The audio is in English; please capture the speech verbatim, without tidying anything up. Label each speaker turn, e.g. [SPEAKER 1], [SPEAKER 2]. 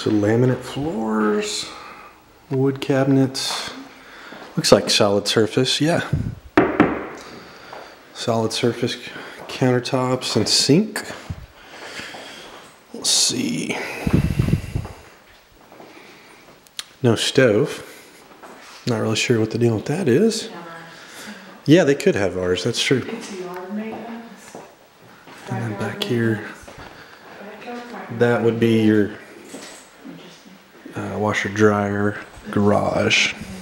[SPEAKER 1] So laminate floors, wood cabinets. Looks like solid surface, yeah. Solid surface countertops and sink. Let's see. No stove. Not really sure what the deal with that is. Yeah, they could have ours, that's true. And then back here, that would be your uh, washer dryer garage.